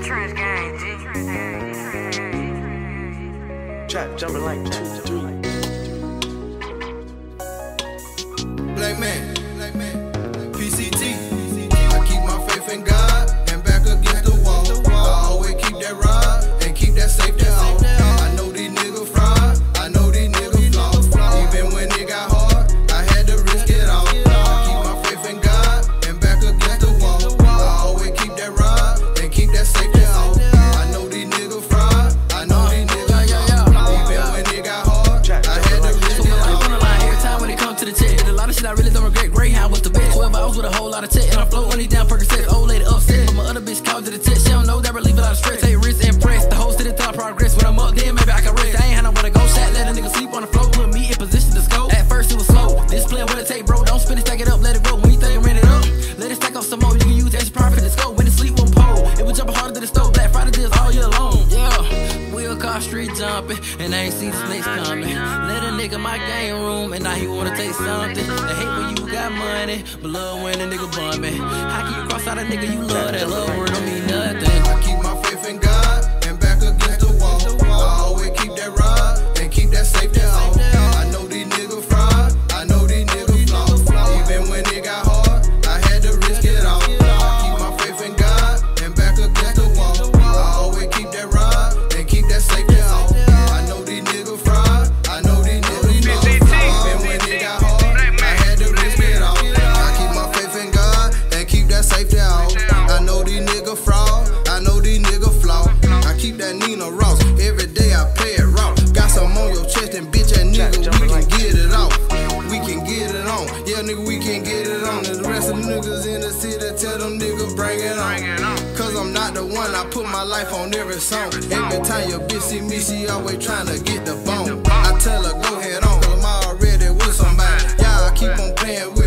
Trench gang, G. Trap jumping like 2 to 3. Black man, PCT. I keep my faith in God and back against the wall. I always keep that rod and keep that safety off. I know these niggas fraud, I know these niggas flawed. Even when it got hard, I had to risk it all. I keep my faith in God and back against the wall. I always keep that rod and keep that safety off. I know these niggas fraud, I know these niggas flawed. Even when it got hard, I had to risk it all. On the line every time when it comes to the check. Did a lot of shit I really don't regret. Greyhound was the best. 12 hours with a whole lot of tech. And I float on these down Percocets. Old lady upset. But my other bitch called to the test. She don't know that relieve a lot of stress. Take risks and press. The whole city thought progress. When I'm up then maybe I can rest. I ain't had nowhere to go. Shot let a nigga sleep on the floor. Put me in position to scope. At first it was slow. This plan what it take, bro. Don't spin it, stack it up, let it grow. When you think you ran it up, let it stack up some more. You can use extra profit to scope. When it sleep one pole, it was jumping harder than the stove. Black Friday deals all year long. Yeah, wheel car street jumping, and I ain't see the snakes coming. Let a nigga my game room, and now he wanna take something. They hate when you got money, but love when a nigga bumming. How can you cross out a nigga you love? That love word don't mean nothing. I keep my faith in God and back against the wall. I always keep that rod and keep that safety off. I know these niggas fraud, I know these niggas flawed. Even when it got hard, I had to risk it all. I keep my faith in God and back against the wall. I always keep that rod and keep that safety off. I know these niggas fraud, I know these niggas flawed. Even when it got hard, I had to risk it all. I keep my faith in God and keep that safety off. I know these niggas fraud, I know these niggas flawed. I keep that Nina Ross, every day I play it raw. Got some on your chest and bitch that nigga, we can get it off. We can get it on, yeah nigga, we can get it on. And the rest of the niggas in the city, tell them niggas bring it on. Cause I'm not the one, I put my life on every song. Every time your bitch see me, she always tryna get the bone. I tell her go head on, cause I'm already with somebody. Yeah, I keep on playing with